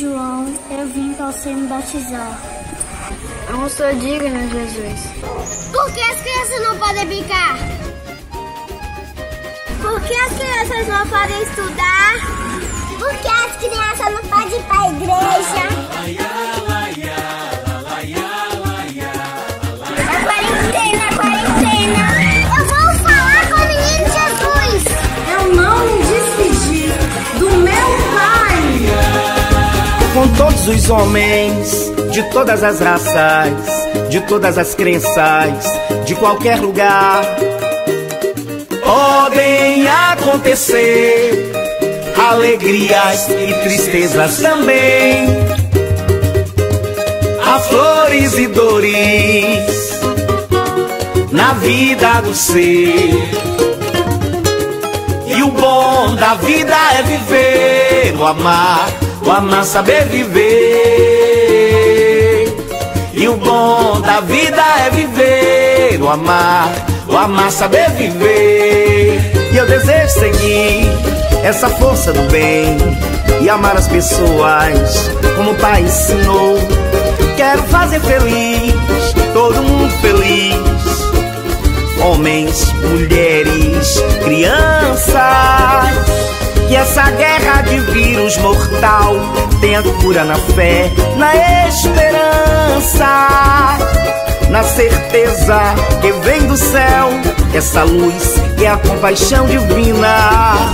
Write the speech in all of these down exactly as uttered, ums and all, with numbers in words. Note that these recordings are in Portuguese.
João, eu vim para você me batizar. Eu não sou digno, Jesus. Por que as crianças não podem brincar? Por que as crianças não podem estudar? Por que as crianças não podem ir para a igreja? A quarentena, a quarentena. Eu vou falar com o menino Jesus. Eu não me despedi do meu pai. Com todos os homens, de todas as raças, de todas as crenças, de qualquer lugar, podem acontecer alegrias e tristezas também. Há flores e dores na vida do ser, e o bom da vida é viver, o amar, o amar saber viver. E o bom da vida é viver, o amar, o amar saber viver. E eu desejo seguir essa força do bem e amar as pessoas como o Pai ensinou. Quero fazer feliz, todo mundo feliz, homens, mulheres, crianças. Que essa guerra de vírus mortal tenha cura na fé, na esperança, na certeza que vem do céu, essa luz que é a compaixão divina.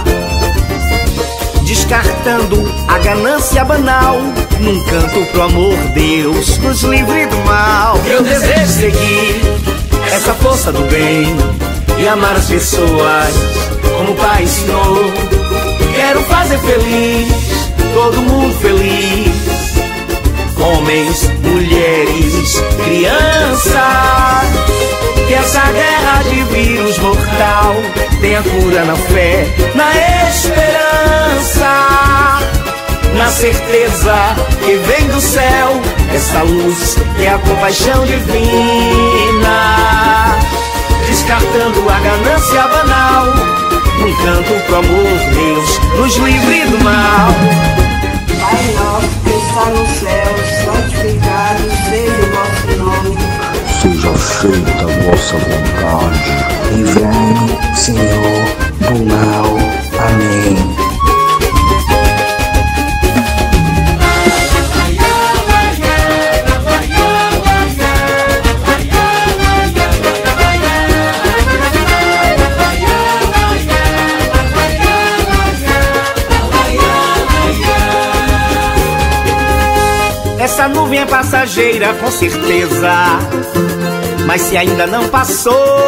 Descartando a ganância banal, num canto pro amor, Deus nos livre do mal. Eu desejo seguir essa força do bem e amar as pessoas como o Pai ensinou. Quero fazer feliz, todo mundo feliz, homens, mulheres, crianças. Que essa guerra de vírus mortal tenha cura na fé, na esperança, na certeza que vem do céu, essa luz que é a compaixão divina. Descartando a ganância banal, num canto pro amor, Deus nos livre do mal. Pai nosso que está no céu, santificado seja o vosso nome. Seja feita a vossa vontade. Livrai-me, Senhor, do mal. Amém. Essa nuvem é passageira, com certeza, mas se ainda não passou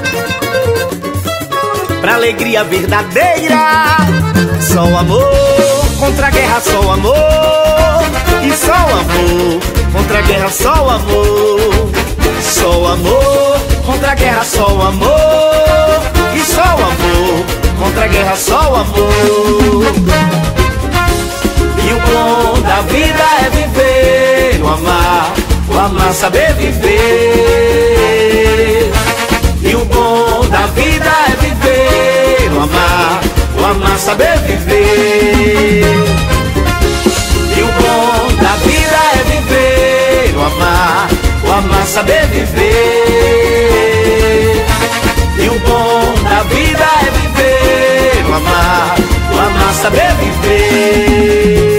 pra alegria verdadeira, só o amor contra a guerra, só o amor, e só o amor contra a guerra, só o amor, só o amor contra a guerra, só o amor, e só o amor contra a guerra, só o amor. E o bom da vida é viver, o amar, o amar saber viver. E o bom da vida é viver, o amar, o amar saber viver. E o bom da vida é viver, o amar, o amar saber viver. E o bom da vida é viver, o amar, o amar saber viver.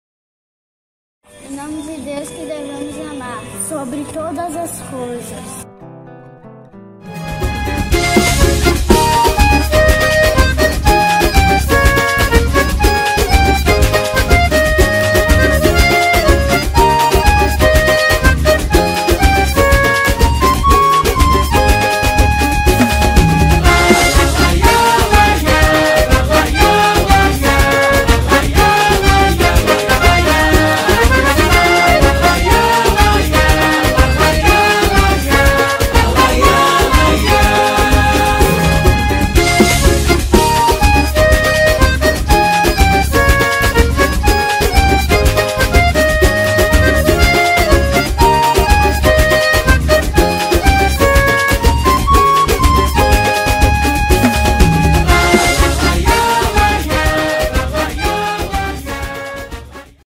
Em nome de Deus que devemos amar sobre todas as coisas.